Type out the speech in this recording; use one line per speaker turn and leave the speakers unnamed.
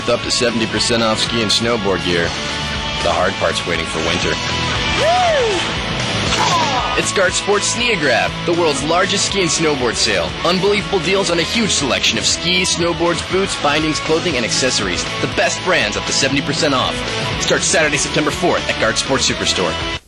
with up to 70% off ski and snowboard gear. The hard part's waiting for winter. It's Gart Sports Sneograph, the world's largest ski and snowboard sale. Unbelievable deals on a huge selection of skis, snowboards, boots, bindings, clothing, and accessories. The best brands up to 70% off. Starts Saturday, September 4th at Gart Sports Superstore.